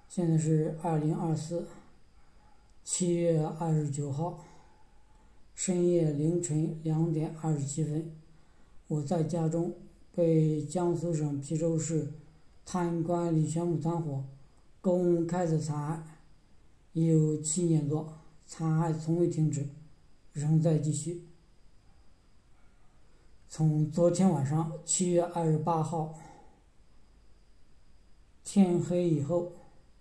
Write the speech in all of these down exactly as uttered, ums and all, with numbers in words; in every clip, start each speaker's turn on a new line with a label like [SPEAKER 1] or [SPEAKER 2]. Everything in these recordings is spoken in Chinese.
[SPEAKER 1] 现在是二零二四七月二十九号深夜凌晨两点二十七分，我在家中被江苏省郫州市贪官李全部团伙公开的残害，已有七年多，残害从未停止，仍在继续。从昨天晚上七月二十八号天黑以后，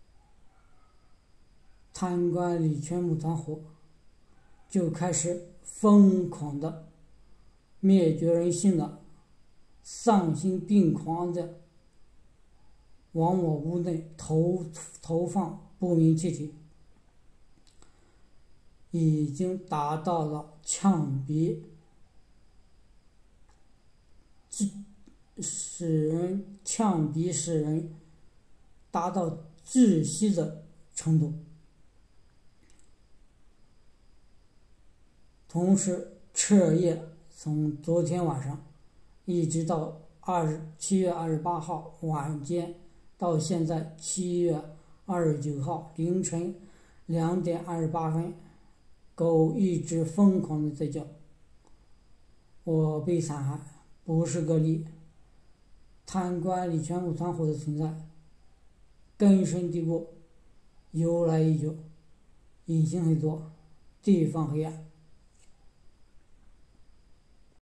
[SPEAKER 1] 贪官李全部团伙就开始疯狂的、灭绝人性的、丧心病狂的往我屋内投投放不明气体，已经达到了呛鼻、使人呛鼻使人达到窒息的程度。同时，彻夜从昨天晚上一直到二七月二十八号晚间，到现在七月二十九号凌晨两点二十八分，狗一直疯狂的在叫。我被残害不是个例，贪官李全部团伙的存在根深蒂固，由来已久，隐形很多，地方黑暗。